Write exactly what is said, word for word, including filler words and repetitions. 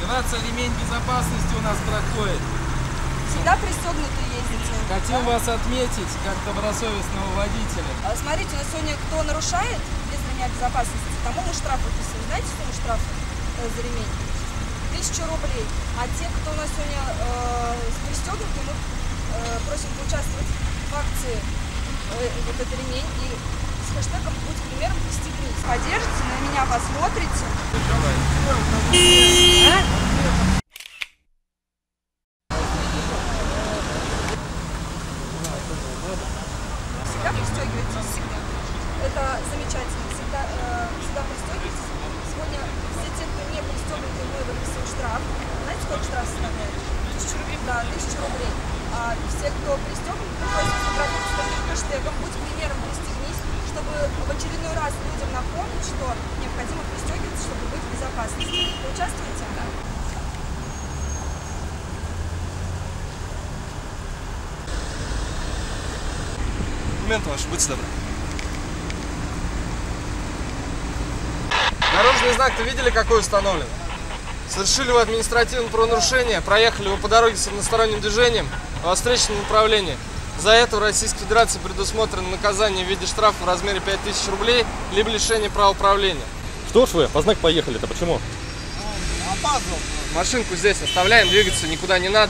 Операция «Ремень безопасности» у нас проходит. Всегда пристегнуты ездите. Хотим да? вас отметить как добросовестного водителя. А, смотрите, у нас сегодня кто нарушает без ремня безопасности, тому мы штраф выписываем. Знаете, сумму штрафа э, за ремень? Тысячу рублей. А те, кто у нас сегодня э, пристегнуты, мы э, просим поучаствовать в акции э, вот этот ремень и с хэштегом «Будь примером, пристегнись». Поддержите, на меня посмотрите. А? Всегда пристегивайтесь, всегда. Это замечательно. Всегда, э, всегда пристегивайтесь. Сегодня все те, кто не пристегнуты, мы выписываем штраф. Знаете, сколько штраф составляет? Тысячу рублей. Да, тысячу рублей. А все, кто пристегнут, мы просим сфотографировать с таким хэштегом «Будь примером, пристегнись», чтобы в очередной раз людям напомнить, что необходимо пристегиваться, чтобы быть в безопасности. Вы участвуете? Да. Документы ваши, будьте добры. Дорожный знак-то видели, какой установлен? Совершили вы административное правонарушение, проехали вы по дороге с односторонним движением во встречном направлении. За это в Российской Федерации предусмотрено наказание в виде штрафа в размере пять тысяч рублей, либо лишение права управления. Что ж вы, по знак поехали-то, почему? Опаздывал. Машинку здесь оставляем, двигаться никуда не надо.